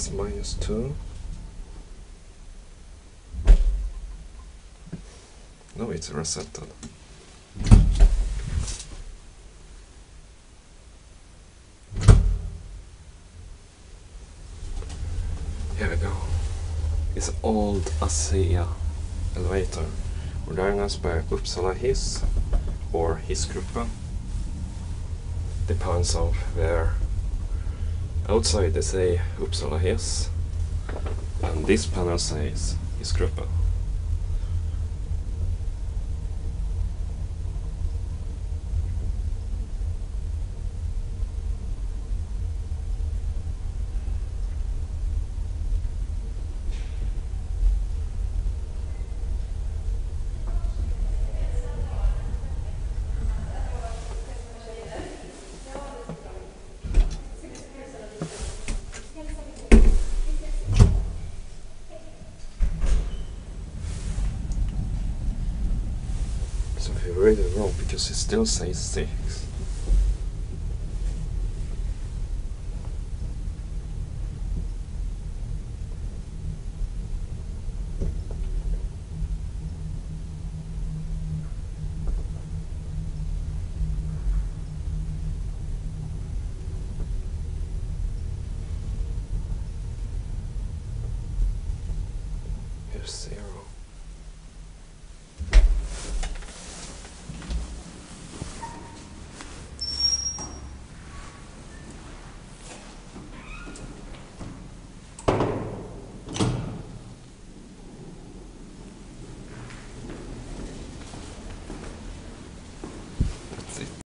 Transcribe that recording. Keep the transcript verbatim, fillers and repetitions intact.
is minus two. No, it's resetted. Here we go. It's old ASEA elevator. Och det är en spö Uppsala hiss or hissgruppen. Depends on where. Outside they say Uppsala hiss, and this panel says hissgruppen. Something really wrong because it still says six. Here's zero.